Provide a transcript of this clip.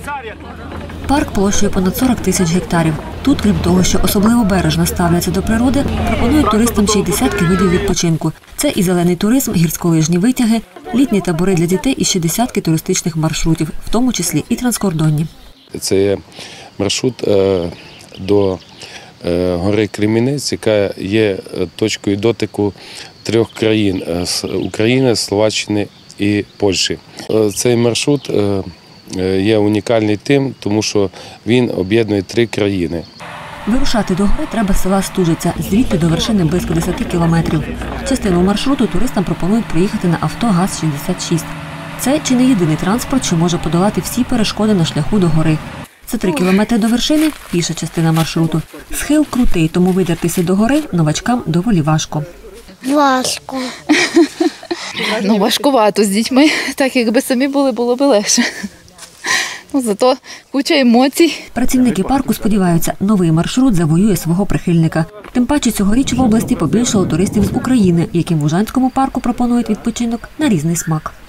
Парк площею понад 40 тисяч гектарів. Тут, крім того, що особливо бережно ставляться до природи, пропонують туристам ще й десятки видів відпочинку. Це і зелений туризм, гірськолижні витяги, літні табори для дітей і ще десятки туристичних маршрутів, в тому числі і транскордонні. Це є маршрут до гори Кремінець, яка є точкою дотику 3 країн – України, Словаччини і Польщі. Цей маршрут є унікальний тим, тому що він об'єднує 3 країни. Вирушати до гори треба з села Стужиця, звідти до вершини близько 10 кілометрів. Частину маршруту туристам пропонують проїхати на авто ГАЗ-66. Це чи не єдиний транспорт, що може подолати всі перешкоди на шляху до гори. Це 3 кілометри до вершини – піша частина маршруту. Схил крутий, тому видертися до гори новачкам доволі важко. Важко. Важкувато з дітьми, так якби самі були, було б легше. Зато куча емоцій. Працівники парку сподіваються, новий маршрут завоює свого прихильника. Тим паче цьогоріч в області побільшало туристів з України, яким в Ужанському парку пропонують відпочинок на різний смак.